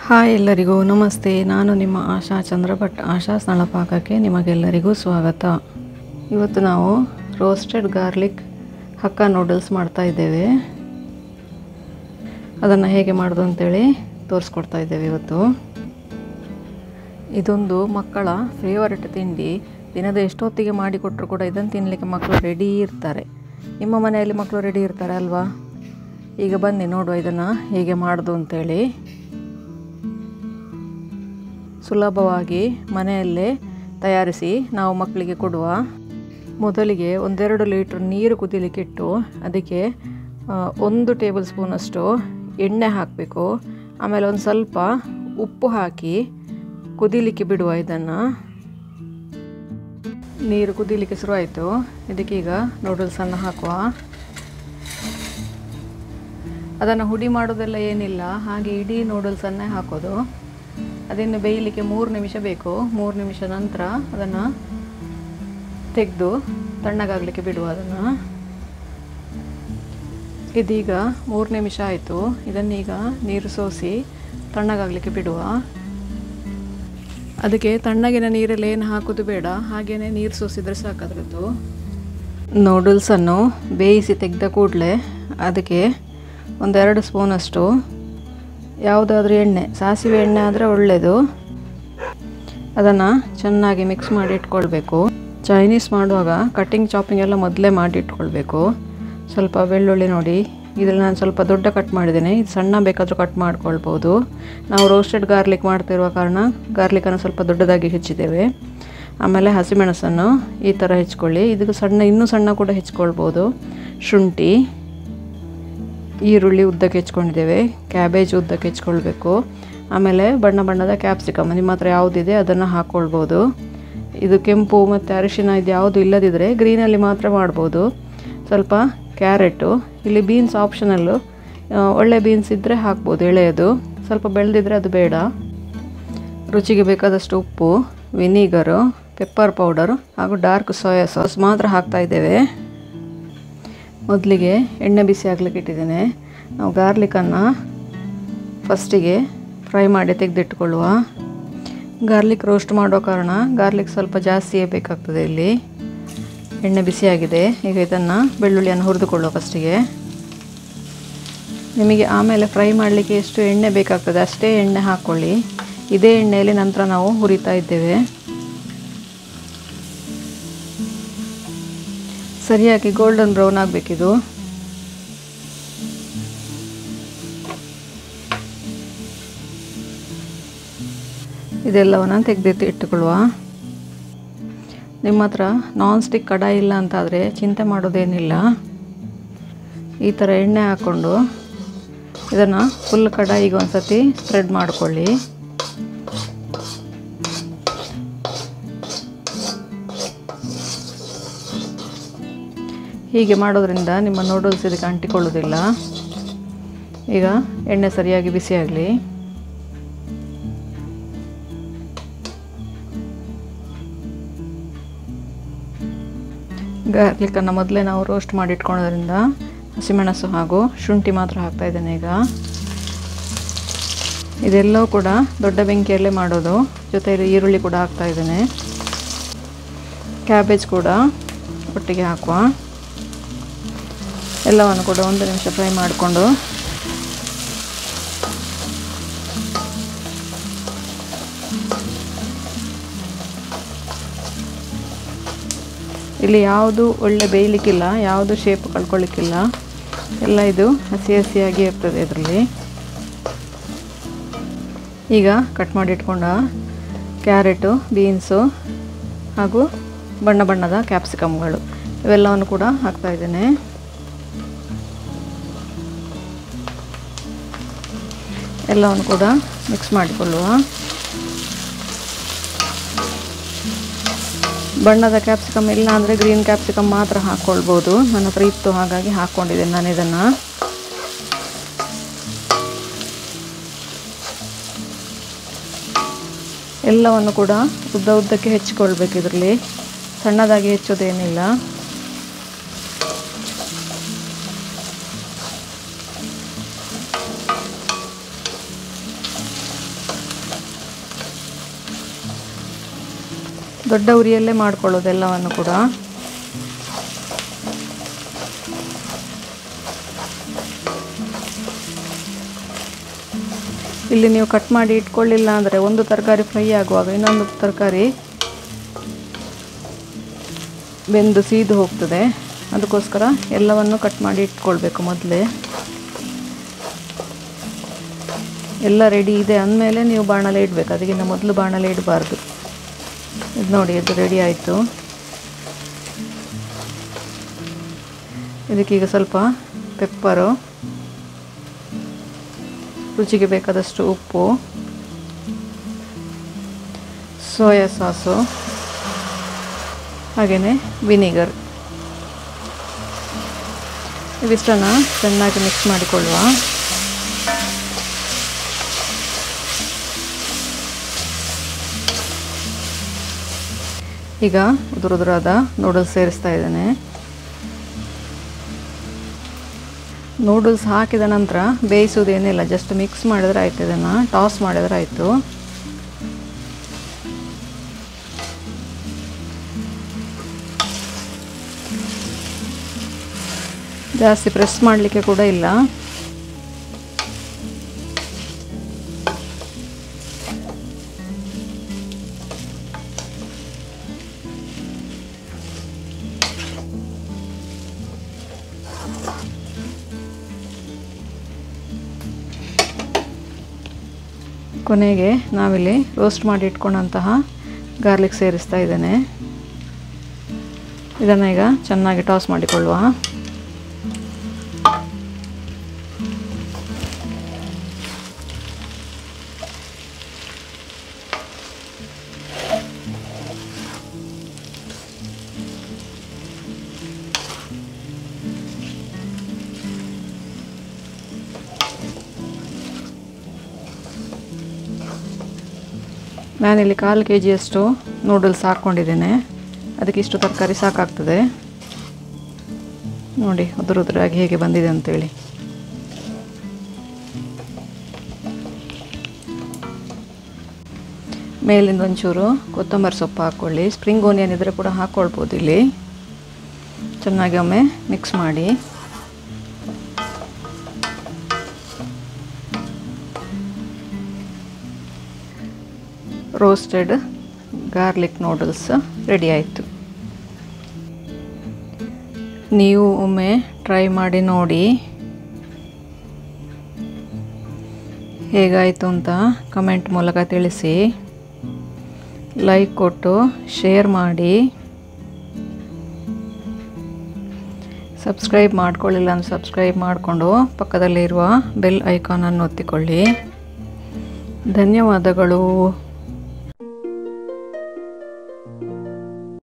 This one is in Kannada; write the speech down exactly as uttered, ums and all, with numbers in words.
ಹಾಯ್ ಎಲ್ಲರಿಗೂ ನಮಸ್ತೆ. ನಾನು ನಿಮ್ಮ ಆಶಾ ಚಂದ್ರಭಟ್. ಆಶಾ ಸ್ಥಳಪಾಕಕ್ಕೆ ನಿಮಗೆಲ್ಲರಿಗೂ ಸ್ವಾಗತ. ಇವತ್ತು ನಾವು ರೋಸ್ಟೆಡ್ ಗಾರ್ಲಿಕ್ ಹಕ್ಕಾ ನೂಡಲ್ಸ್ ಮಾಡ್ತಾ ಇದ್ದೇವೆ. ಅದನ್ನು ಹೇಗೆ ಮಾಡೋದು ಅಂತೇಳಿ ತೋರಿಸ್ಕೊಡ್ತಾ ಇದ್ದೇವೆ ಇವತ್ತು. ಇದೊಂದು ಮಕ್ಕಳ ಫೇವರೆಟ್ ತಿಂಡಿ. ದಿನದ ಎಷ್ಟೊತ್ತಿಗೆ ಮಾಡಿಕೊಟ್ಟರು ಕೂಡ ಇದನ್ನು ತಿನ್ನಲಿಕ್ಕೆ ಮಕ್ಕಳು ರೆಡಿ ಇರ್ತಾರೆ. ನಿಮ್ಮ ಮನೆಯಲ್ಲಿ ಮಕ್ಕಳು ರೆಡಿ ಇರ್ತಾರೆ ಅಲ್ವಾ? ಈಗ ಬನ್ನಿ ನೋಡುವ ಇದನ್ನು ಹೇಗೆ ಮಾಡೋದು ಅಂತೇಳಿ. ಸುಲಭವಾಗಿ ಮನೆಯಲ್ಲೇ ತಯಾರಿಸಿ ನಾವು ಮಕ್ಕಳಿಗೆ ಕೊಡುವ. ಮೊದಲಿಗೆ ಒಂದೆರಡು ಲೀಟ್ರ್ ನೀರು ಕುದಿಲಿಕ್ಕೆ ಇಟ್ಟು ಅದಕ್ಕೆ ಒಂದು ಟೇಬಲ್ ಸ್ಪೂನಷ್ಟು ಎಣ್ಣೆ ಹಾಕಬೇಕು. ಆಮೇಲೆ ಒಂದು ಸ್ವಲ್ಪ ಉಪ್ಪು ಹಾಕಿ ಕುದಿಲಿಕ್ಕೆ ಬಿಡುವ. ಇದನ್ನು ನೀರು ಕುದಿಲಿಕ್ಕೆ ಶುರುವಾಯಿತು. ಇದಕ್ಕೀಗ ನೂಡಲ್ಸನ್ನು ಹಾಕುವ. ಅದನ್ನು ಹುಡಿ ಮಾಡೋದೆಲ್ಲ ಏನಿಲ್ಲ, ಹಾಗೆ ಇಡೀ ನೂಡಲ್ಸನ್ನೇ ಹಾಕೋದು. ಅದನ್ನು ಬೇಯಲಿಕ್ಕೆ ಮೂರು ನಿಮಿಷ ಬೇಕು. ಮೂರು ನಿಮಿಷ ನಂತರ ಅದನ್ನು ತೆಗೆದು ತಣ್ಣಗಾಗಲಿಕ್ಕೆ ಬಿಡುವ. ಅದನ್ನು ಇದೀಗ ಮೂರು ನಿಮಿಷ ಆಯಿತು. ಇದನ್ನೀಗ ನೀರು ಸೋಸಿ ತಣ್ಣಗಾಗಲಿಕ್ಕೆ ಬಿಡುವ. ಅದಕ್ಕೆ ತಣ್ಣಗಿನ ನೀರಲ್ಲಿ ಏನು ಹಾಕೋದು ಬೇಡ, ಹಾಗೆಯೇ ನೀರು ಸೋಸಿದರೆ ಸಾಕಾದ್ರದ್ದು. ನೂಡಲ್ಸನ್ನು ಬೇಯಿಸಿ ತೆಗೆದ ಕೂಡಲೇ ಅದಕ್ಕೆ ಒಂದೆರಡು ಸ್ಪೂನಷ್ಟು ಯಾವುದಾದ್ರೂ ಎಣ್ಣೆ, ಸಾಸಿವೆ ಎಣ್ಣೆ ಆದರೆ ಒಳ್ಳೆಯದು, ಅದನ್ನು ಚೆನ್ನಾಗಿ ಮಿಕ್ಸ್ ಮಾಡಿ ಇಟ್ಕೊಳ್ಬೇಕು. ಚೈನೀಸ್ ಮಾಡುವಾಗ ಕಟ್ಟಿಂಗ್ ಚಾಪಿಂಗ್ ಎಲ್ಲ ಮೊದಲೇ ಮಾಡಿ ಇಟ್ಕೊಳ್ಬೇಕು. ಸ್ವಲ್ಪ ಬೆಳ್ಳುಳ್ಳಿ ನೋಡಿ, ಇದರಲ್ಲಿ ನಾನು ಸ್ವಲ್ಪ ದೊಡ್ಡ ಕಟ್ ಮಾಡಿದ್ದೇನೆ. ಇದು ಸಣ್ಣ ಬೇಕಾದರೂ ಕಟ್ ಮಾಡ್ಕೊಳ್ಬೋದು. ನಾವು ರೋಸ್ಟೆಡ್ ಗಾರ್ಲಿಕ್ ಮಾಡ್ತಿರುವ ಕಾರಣ ಗಾರ್ಲಿಕನ್ನು ಸ್ವಲ್ಪ ದೊಡ್ಡದಾಗಿ ಹೆಚ್ಚಿದ್ದೇವೆ. ಆಮೇಲೆ ಹಸಿಮೆಣಸನ್ನು ಈ ಥರ ಹೆಚ್ಕೊಳ್ಳಿ. ಇದಕ್ಕೆ ಸಣ್ಣ ಇನ್ನೂ ಸಣ್ಣ ಕೂಡ ಹೆಚ್ಕೊಳ್ಬೋದು. ಶುಂಠಿ, ಈರುಳ್ಳಿ ಉದ್ದಕ್ಕೆ ಹೆಚ್ಕೊಂಡಿದ್ದೇವೆ. ಕ್ಯಾಬೇಜ್ ಉದ್ದಕ್ಕೆ ಹೆಚ್ಕೊಳ್ಬೇಕು. ಆಮೇಲೆ ಬಣ್ಣ ಬಣ್ಣದ ಕ್ಯಾಪ್ಸಿಕಮ್ ನಿಮ್ಮ ಹತ್ರ ಯಾವುದಿದೆ ಅದನ್ನು ಹಾಕ್ಕೊಳ್ಬೋದು. ಇದು ಕೆಂಪು ಮತ್ತು ಅರಿಶಿನ ಇದು ಯಾವುದು ಇಲ್ಲದಿದ್ದರೆ ಗ್ರೀನಲ್ಲಿ ಮಾತ್ರ ಮಾಡ್ಬೋದು. ಸ್ವಲ್ಪ ಕ್ಯಾರೆಟು, ಇಲ್ಲಿ ಬೀನ್ಸ್ ಆಪ್ಷನಲ್ಲು, ಒಳ್ಳೆ ಬೀನ್ಸ್ ಇದ್ದರೆ ಹಾಕ್ಬೋದು, ಎಳೆಯದು. ಸ್ವಲ್ಪ ಬೆಳೆದಿದ್ರೆ ಅದು ಬೇಡ. ರುಚಿಗೆ ಬೇಕಾದಷ್ಟು ಉಪ್ಪು, ವಿನಿಗರು, ಪೆಪ್ಪರ್ ಪೌಡರು ಹಾಗೂ ಡಾರ್ಕ್ ಸೋಯಾ ಸಾಸ್ ಮಾತ್ರ ಹಾಕ್ತಾ ಇದ್ದೇವೆ. ಮೊದಲಿಗೆ ಎಣ್ಣೆ ಬಿಸಿ ಹಾಕ್ಲಿಕ್ಕೆ ಇಟ್ಟಿದ್ದೇನೆ. ನಾವು ಗಾರ್ಲಿಕನ್ನು ಫಸ್ಟಿಗೆ ಫ್ರೈ ಮಾಡಿ ತೆಗೆದಿಟ್ಕೊಳ್ಳುವ. ಗಾರ್ಲಿಕ್ ರೋಸ್ಟ್ ಮಾಡೋ ಕಾರಣ ಗಾರ್ಲಿಕ್ ಸ್ವಲ್ಪ ಜಾಸ್ತಿಯೇ ಬೇಕಾಗ್ತದೆ. ಇಲ್ಲಿ ಎಣ್ಣೆ ಬಿಸಿಯಾಗಿದೆ. ಈಗ ಇದನ್ನು ಬೆಳ್ಳುಳ್ಳಿಯನ್ನು ಹುರಿದುಕೊಳ್ಳುವ ಫಸ್ಟಿಗೆ. ನಿಮಗೆ ಆಮೇಲೆ ಫ್ರೈ ಮಾಡಲಿಕ್ಕೆ ಎಷ್ಟು ಎಣ್ಣೆ ಬೇಕಾಗ್ತದೆ ಅಷ್ಟೇ ಎಣ್ಣೆ ಹಾಕ್ಕೊಳ್ಳಿ. ಇದೇ ಎಣ್ಣೆಯಲ್ಲಿ ನಂತರ ನಾವು ಹುರಿತಾ ಇದ್ದೇವೆ. ಸರಿಯಾಗಿ ಗೋಲ್ಡನ್ ಬ್ರೌನ್ ಆಗಬೇಕಿದು. ಇದೆಲ್ಲವನ್ನು ತೆಗೆದು ಇಟ್ಟುಕೊಳ್ಳುವ. ನಿಮ್ಮ ಹತ್ರ ನಾನ್ ಸ್ಟಿಕ್ ಕಡಾಯಿ ಇಲ್ಲ ಅಂತಾದರೆ ಚಿಂತೆ ಮಾಡೋದೇನಿಲ್ಲ. ಈ ಥರ ಎಣ್ಣೆ ಹಾಕ್ಕೊಂಡು ಇದನ್ನು ಫುಲ್ ಕಡಾಯಿಗೆ ಒಂದು ಸತಿ ಸ್ಪ್ರೆಡ್ ಮಾಡಿಕೊಳ್ಳಿ. ಹೀಗೆ ಮಾಡೋದ್ರಿಂದ ನಿಮ್ಮ ನೂಡಲ್ಸ್ ಇದಕ್ಕೆ ಅಂಟಿಕೊಳ್ಳೋದಿಲ್ಲ. ಈಗ ಎಣ್ಣೆ ಸರಿಯಾಗಿ ಬಿಸಿಯಾಗಲಿ. ಗಾರ್ಲಿಕನ್ನು ಮೊದಲೇ ನಾವು ರೋಸ್ಟ್ ಮಾಡಿ ಇಟ್ಕೊಳ್ಳೋದ್ರಿಂದ ಹಸಿಮೆಣಸು ಹಾಗೂ ಶುಂಠಿ ಮಾತ್ರ ಹಾಕ್ತಾ ಇದ್ದೇನೆ. ಈಗ ಇದೆಲ್ಲವೂ ಕೂಡ ದೊಡ್ಡ ಬೆಂಕಿಯಲ್ಲೇ ಮಾಡೋದು. ಜೊತೆಯಲ್ಲಿ ಈರುಳ್ಳಿ ಕೂಡ ಹಾಕ್ತಾ ಇದ್ದೇನೆ. ಕ್ಯಾಬೇಜ್ ಕೂಡ ಒಟ್ಟಿಗೆ ಹಾಕುವ. ಎಲ್ಲವನ್ನು ಕೂಡ ಒಂದು ನಿಮಿಷ ಫ್ರೈ ಮಾಡಿಕೊಂಡು ಇಲ್ಲಿ ಯಾವುದು ಒಳ್ಳೆ ಬೇಯಲಿಕ್ಕಿಲ್ಲ, ಯಾವುದು ಶೇಪ್ ಕಳ್ಕೊಳ್ಳಿಕ್ಕಿಲ್ಲ. ಎಲ್ಲ ಇದು ಹಸಿ ಹಸಿಯಾಗಿ ಇರ್ತದೆ ಇದರಲ್ಲಿ. ಈಗ ಕಟ್ ಮಾಡಿ ಇಟ್ಕೊಂಡ ಕ್ಯಾರೆಟು, ಬೀನ್ಸು ಹಾಗೂ ಬಣ್ಣ ಬಣ್ಣದ ಕ್ಯಾಪ್ಸಿಕಮ್ಗಳು ಇವೆಲ್ಲವನ್ನು ಕೂಡ ಹಾಕ್ತಾ ಇದ್ದೇನೆ. ಎಲ್ಲವನ್ನು ಕೂಡ ಮಿಕ್ಸ್ ಮಾಡಿಕೊಳ್ಳುವ. ಬಣ್ಣದ ಕ್ಯಾಪ್ಸಿಕಮ್ ಇಲ್ಲ ಅಂದರೆ ಗ್ರೀನ್ ಕ್ಯಾಪ್ಸಿಕಮ್ ಮಾತ್ರ ಹಾಕ್ಕೊಳ್ಬೋದು. ನನ್ನ ಹತ್ರ ಇತ್ತು, ಹಾಗಾಗಿ ಹಾಕ್ಕೊಂಡಿದ್ದೇನೆ ನಾನು ಇದನ್ನು. ಎಲ್ಲವನ್ನು ಕೂಡ ಉದ್ದ ಉದ್ದಕ್ಕೆ ಹೆಚ್ಚಿಕೊಳ್ಬೇಕು. ಇದರಲ್ಲಿ ಸಣ್ಣದಾಗಿ ಹೆಚ್ಚೋದೇನಿಲ್ಲ. ದೊಡ್ಡ ಉರಿಯಲ್ಲೇ ಮಾಡ್ಕೊಳ್ಳೋದು ಎಲ್ಲವನ್ನು ಕೂಡ. ಇಲ್ಲಿ ನೀವು ಕಟ್ ಮಾಡಿ ಇಟ್ಕೊಳ್ಳಿಲ್ಲ ಅಂದರೆ ಒಂದು ತರಕಾರಿ ಫ್ರೈ ಆಗುವಾಗ ಇನ್ನೊಂದು ತರಕಾರಿ ಬೆಂದು ಸೀದು ಹೋಗ್ತದೆ. ಅದಕ್ಕೋಸ್ಕರ ಎಲ್ಲವನ್ನು ಕಟ್ ಮಾಡಿ ಇಟ್ಕೊಳ್ಬೇಕು ಮೊದಲೇ. ಎಲ್ಲ ರೆಡಿ ಇದೆ ಅಂದಮೇಲೆ ನೀವು ಬಾಣಲೆ ಇಡಬೇಕು, ಅದಕ್ಕಿಂತ ಮೊದಲು ಬಾಣಲೆ ಇಡಬಾರ್ದು. ಇದು ನೋಡಿ, ಇದು ರೆಡಿ ಆಯಿತು. ಇದಕ್ಕೀಗ ಸ್ವಲ್ಪ ಪೆಪ್ಪರು, ರುಚಿಗೆ ಬೇಕಾದಷ್ಟು ಉಪ್ಪು, ಸೋಯಾ ಸಾಸು, ಹಾಗೆಯೇ ವಿನಿಗರ್ ಇವಿಷ್ಟನ್ನು ಚೆನ್ನಾಗಿ ಮಿಕ್ಸ್ ಮಾಡಿಕೊಳ್ಳುವ. ಈಗ ಉದುರುದುರಾದ ನೂಡಲ್ಸ್ ಸೇರಿಸ್ತಾ ಇದ್ದೇನೆ. ನೂಡಲ್ಸ್ ಹಾಕಿದ ನಂತರ ಬೇಯಿಸೋದೇನಿಲ್ಲ, ಜಸ್ಟ್ ಮಿಕ್ಸ್ ಮಾಡಿದ್ರೆ ಆಯಿತು. ಇದನ್ನು ಟಾಸ್ ಮಾಡಿದ್ರೆ ಆಯಿತು. ಜಾಸ್ತಿ ಪ್ರೆಸ್ ಮಾಡಲಿಕ್ಕೆ ಕೂಡ ಇಲ್ಲ. ಕೊನೆಗೆ ನಾವಿಲ್ಲಿ ರೋಸ್ಟ್ ಮಾಡಿ ಇಟ್ಕೊಂಡಂತಹ ಗಾರ್ಲಿಕ್ ಸೇರಿಸ್ತಾ ಇದ್ದೇನೆ. ಇದನ್ನು ಈಗ ಚೆನ್ನಾಗಿ ಟಾಸ್ ಮಾಡಿಕೊಳ್ಳುವ. ನಾನಿಲ್ಲಿ ಕಾಲು ಕೆ ಜಿಯಷ್ಟು ನೂಡಲ್ಸ್ ಹಾಕ್ಕೊಂಡಿದ್ದೇನೆ. ಅದಕ್ಕೆ ಇಷ್ಟು ತರಕಾರಿ ಸಾಕಾಗ್ತದೆ. ನೋಡಿ ಉದುರು ಉದುರಾಗಿ ಹೇಗೆ ಬಂದಿದೆ ಅಂತೇಳಿ. ಮೇಲಿಂದ ಒಂಚೂರು ಕೊತ್ತಂಬರಿ ಸೊಪ್ಪು ಹಾಕ್ಕೊಳ್ಳಿ. ಸ್ಪ್ರಿಂಗ್ ಆನಿಯನ್ ಇದ್ದರೆ ಕೂಡ ಹಾಕ್ಕೊಳ್ಬೋದು. ಇಲ್ಲಿ ಚೆನ್ನಾಗಿ ಒಮ್ಮೆ ಮಿಕ್ಸ್ ಮಾಡಿ. ರೋಸ್ಟೆಡ್ ಗಾರ್ಲಿಕ್ ನೂಡಲ್ಸ್ ರೆಡಿ ಆಯಿತು. ನೀವು ಒಮ್ಮೆ ಟ್ರೈ ಮಾಡಿ ನೋಡಿ ಹೇಗಾಯಿತು ಅಂತ ಕಮೆಂಟ್ ಮೂಲಕ ತಿಳಿಸಿ. ಲೈಕ್ ಕೊಟ್ಟು ಶೇರ್ ಮಾಡಿ. ಸಬ್ಸ್ಕ್ರೈಬ್ ಮಾಡ್ಕೊಳ್ಳಿಲ್ಲ ಅಂದರೆ ಸಬ್ಸ್ಕ್ರೈಬ್ ಮಾಡಿಕೊಂಡು ಪಕ್ಕದಲ್ಲಿರುವ ಬೆಲ್ ಐಕಾನನ್ನು ಒತ್ತಿಕೊಳ್ಳಿ. ಧನ್ಯವಾದಗಳು.